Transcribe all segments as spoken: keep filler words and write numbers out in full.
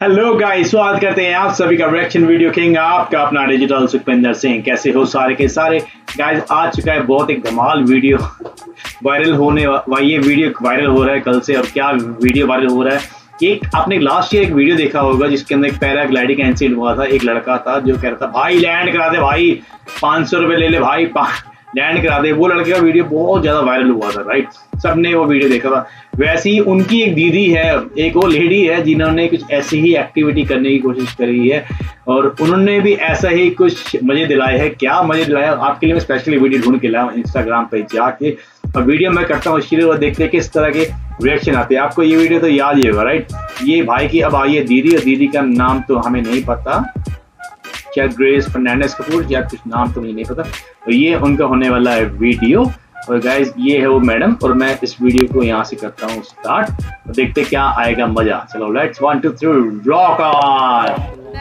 Hello guys, स्वागत करते हैं आप सभी का रिएक्शन वीडियो किंग, आपका अपना डिजिटल सुखविंदर सिंह। कैसे हो सारे के सारे गाइस? आ चुका है बहुत एक धमाल वीडियो वायरल होने वा, ये वीडियो वायरल हो रहा है कल से। और क्या वीडियो वायरल हो रहा है, एक आपने लास्ट ईयर एक वीडियो देखा होगा जिसके अंदर एक पैराग्लाइडिंग इंसिडेंट हुआ था। एक लड़का था जो कह रहा था भाई लैंड करा दे, भाई पाँच सौ रुपये ले ले भाई, लैंड करा दे। वो लड़के का वीडियो बहुत ज्यादा वायरल हुआ था, राइट? सबने वो वीडियो देखा था। वैसे ही उनकी एक दीदी है, एक वो लेडी है जिन्होंने कुछ ऐसी ही एक्टिविटी करने की कोशिश करी है और उन्होंने भी ऐसा ही कुछ मजे दिलाए हैं। क्या मजे दिलाया आपके लिए मैं स्पेशली वीडियो ढूंढ के लाया हूँ इंस्टाग्राम पे जाके, और वीडियो मैं करता हूँ शुरू और देखते हैं किस तरह के रिएक्शन आते हैं। आपको ये वीडियो तो याद ही होगा, राइट? ये भाई की अब आई है दीदी, और दीदी का नाम तो हमें नहीं पता, क्या ग्रेस फर्नांडिस कपूर या कुछ नाम तो मुझे नहीं पता। तो ये उनका होने वाला है वीडियो। और गाइस ये है वो मैडम, और मैं इस वीडियो को यहाँ से करता हूँ स्टार्ट और देखते क्या आएगा मजा। चलो let's one two three rock on.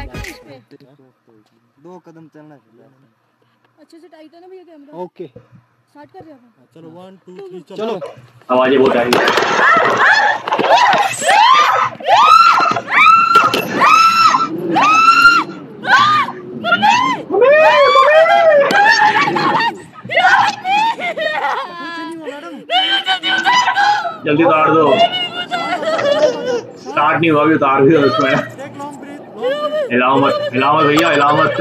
दो कदम चलना है, अच्छे से टाइट है ना भैया कैमरा? ओके स्टार्ट कर रहे हैं। चलो वन टू थ्री चलो। आवाजें बहुत आ रही जल्दी उतार दो। स्टार्ट नहीं हुआ, भी उतार भी उसमें। हिलाओ मत, हिलाओ मत भैया, हिलाओ मत।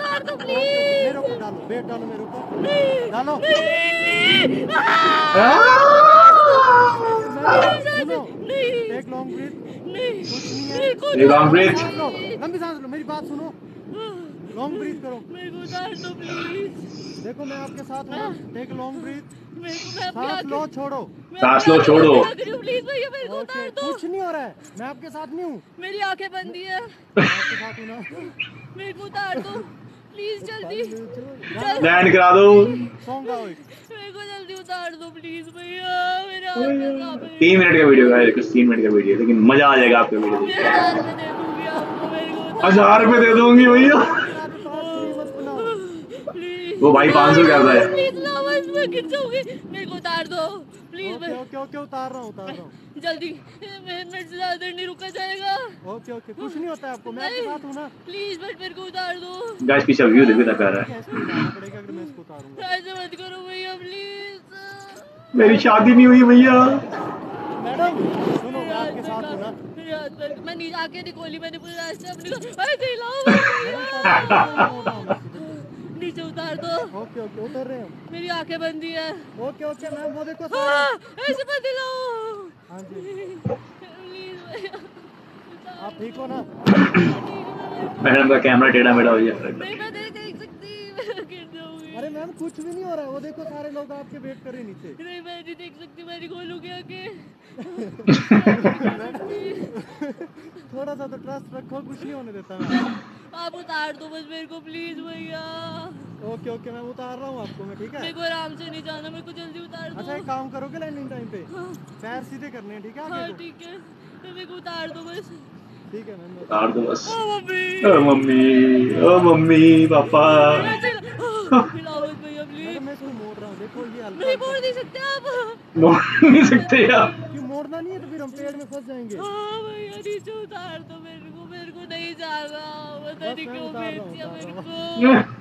लॉन्ग ब्रीथ, लंबी सांस लो, मेरी बात सुनो, लॉन्ग ब्रीथ करो। मेरे को उतार दो प्लीज। देखो मैं आपके साथ हूँ, टेक लॉन्ग ब्रीथ। सांस लो, छोड़ो, सांस लो, छोड़ो। प्लीज भैया मेरे को उतार दो। कुछ नहीं हो रहा है, मैं आपके साथ नहीं हूँ। मेरी आंखें बंद ही है। मैं आपके साथ हूँ ना। मेरे को उतार दो प्लीज, जल्दी लैंड करा दो। सॉन्ग गाओ। मेरे को जल्दी उतार दो प्लीज भैया, मेरे आंखें कांप रही हैं। तीन मिनट का वीडियो है, कुछ तीन मिनट का वीडियो, लेकिन मजा आ जाएगा आपको वीडियो देख के। हजार रुपए दे दूंगी भैया। वो भाई पाँच सौ करता है। मेरे को उतार दो प्लीज। ओके ओके ओके उतार रहा हूँ, उतार रहा हूँ जल्दी, मेरे से ज्यादा नहीं रुका जाएगा। ओके ओके कुछ नहीं होता है आपको, मैं आपके साथ हूँ ना। प्लीज बट मेरे को उतार दो। गाइस पीछे व्यू देखो कितना प्यारा है। कैसे उतारना पड़ेगा अगर मैं इसको उतारूंगा? ऐसे मत करो भैया प्लीज। मेरी शादी नहीं हुई भैया। मैडम सुनो, मैं आपके साथ हूँ ना। मेरे हाथ पर मैं नीचे आके निकोली, मैंने पूरे रास्ते अपने को ऐसे हिलाओ। नीचे उतार दो। ओके ओके उतर रहे हैं। मेरी आंखें बंद ही है। ओके ओके मैम वो देखो। हाँ, ऐसे मत हिलाओ। हाँ जी प्लीज भैया, आप ठीक हो ना? मैडम का कैमरा टेढ़ा मेढ़ा हो गया। नहीं मैं नहीं देख सकती, मैं गिर जाऊंगी। अरे मैम कुछ भी नहीं हो रहा है, वो देखो सारे लोग आपके वेट कर रहे हैं नीचे। नहीं मैं नहीं देख सकती, मैं नहीं खोलूंगी आके। थोड़ा सा तो ट्रस्ट रखो, कुछ नहीं होने देता मैं। आप उतार दो बस मेरे को प्लीज भैया। ओके ओके मैं उतार रहा हूँ आपको मैं, ठीक है? मेरे को आराम से नहीं जाना, मेरे को जल्दी उतार दो। अच्छा एक काम करोगे लैंडिंग टाइम पे? हाँ। पैर सीधे करने हैं, ठीक है? हाँ आगे को ठीक है, तो मेरे को उतार दो बस। ठीक है मैम उतार दो बस। ओ मम्मी, ओ मम्मी, ओ मम्मी पापा। हिलाओ मत भैया प्लीज। मैडम मैं इसको मोड़ रहा हूँ, देखो ये हल्का नहीं मोड़ नहीं सकते आप। मोड़ नहीं सकते यार। क्यों मोड़ना नहीं है तो फिर हम पेड़ में फंस जाएंगे। हाँ भैया नीचे उतार दो मेरे को, मेरे को नहीं जाना, पता नहीं क्यों भेज दिया मेरे को।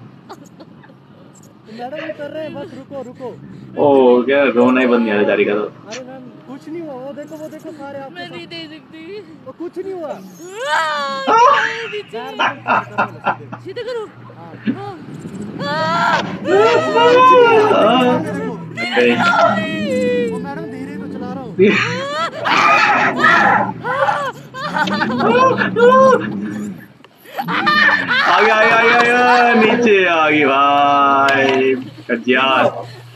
मैडम उतर रहे हैं, बस रुको रुको। ओ क्या रोना ही बंद नहीं आ बेचारी का तो। अरे मैम कुछ नहीं हुआ, वो देखो वो देखो सारे आपके मैं नहीं साथ। दे सकती। वो कुछ नहीं हुआ। नीचे नीचे सीधे करो। हाँ। हाँ। वो मैडम धीरे तो चला रहा हूँ। आगे आगे आगे आगे नीचे आ गई भाई Khajjiar.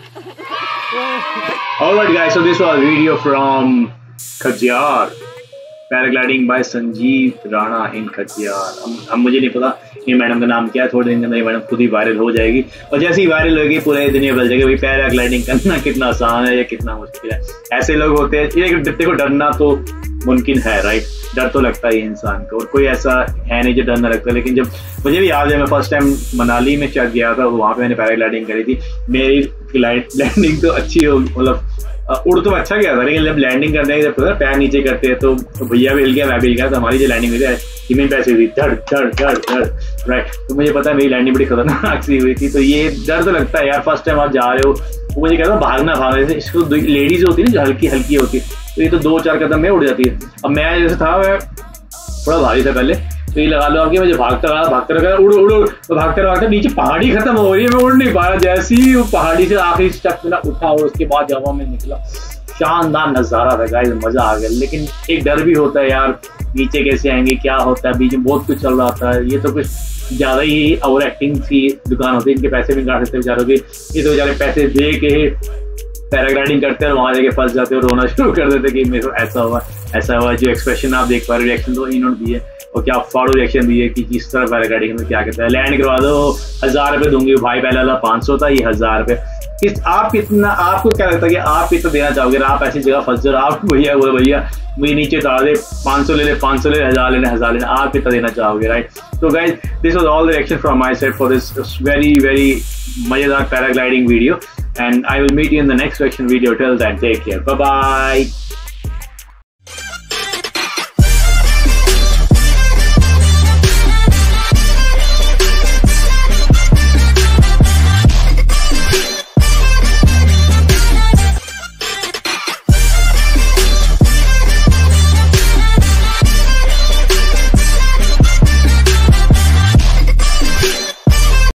Alright guys, so this was a video from Khajjiar, paragliding by Sanjeev Rana in Khajjiar. अब, अब मुझे नहीं पता ये मैडम का नाम क्या है, थोड़े दिन के अंदर ये मैडम खुद ही वायरल हो जाएगी, और जैसे ही वायरल होगी पूरे दुनिया बदल जाएगी भाई पैराग्लाइडिंग करना कितना आसान है या कितना मुश्किल है। ऐसे लोग होते हैं, ये देखो डरना तो मुमकिन है, राइट? डर तो लगता है इंसान को, और कोई ऐसा है नहीं जो डर ना लगता। लेकिन जब मुझे भी याद है मैं फर्स्ट टाइम मनाली में चढ़ गया था, वहाँ पे मैंने पैराग्लाइडिंग करी थी। मेरी लैंडिंग तो अच्छी हो, मतलब उड़ तो अच्छा गया था, लेकिन जब लैंडिंग करने जब पैर नीचे करते हैं तो भैया भी हिल गया, मैं भी हिल गया, तो हमारी जो लैंडिंग हुई है जमीन पे ऐसी हुई धड़ धड़ धड़ धड़, राइट। तो मुझे पता है मेरी लैंडिंग बड़ी खतरनाक सी हुई थी, तो ये डर तो लगता है यार, फर्स्ट टाइम आप जा रहे हो। वो मुझे कहता भागना भागना, जैसे इसको लेडीज होती है ना जो हल्की हल्की होती है, तो ये तो दो चार कदम में उड़ जाती है। अब मैं जैसे था, मैं थोड़ा भारी था पहले, तो ये लगा लो आपकी मुझे भागता रहा भागता रहा उड़ उड़ उड़ तो भागते भागते नीचे पहाड़ी खत्म हो रही है, मैं उड़ नहीं पा रहा। जैसे ही वो पहाड़ी से आखिरी स्टेप में ना उठा और उसके बाद हवा में निकला, शानदार नजारा था गाइस, मजा आ गया। लेकिन एक डर भी होता है यार, नीचे कैसे आएंगे, क्या होता है, बीच में बहुत कुछ चल रहा होता है। ये तो कुछ ज्यादा ही ओवर एक्टिंग की दुकान होती है, इनके पैसे भी काट सकते बेचारों के। ये तो बेचारे पैसे दे के पैराग्लाइडिंग करते हैं और वहां जाके फंस जाते हैं, रोना शुरू कर देते कि मेरे को ऐसा हुआ ऐसा हुआ। जो एक्सप्रेशन आप देख पा रहे, रिएक्शन तो इन्होंने दिए और क्या फाड़ू रिएक्शन दिए कि जिस तरह पैराग्लाइडिंग में क्या कहता है, लैंड करवा दो हजार रुपये दूंगी भाई, पहले वाला पाँच सौ था, ये हजार रुपये। किस आप कितना, आपको क्या लगता है कि आप कितना देना चाहोगे? आप ऐसी जगह फंस जाओ, आप भैया बोले भैया मुझे नीचे उतार दे, पाँच सौ ले ले, पाँच सौ ले ले, हजार लेने हजार लेने, आप कितना देना चाहोगे, राइट? तो guys this was all the reaction from my side for this very very मजेदार paragliding video, and I will meet you in the next reaction video. Till then, take care. Bye bye.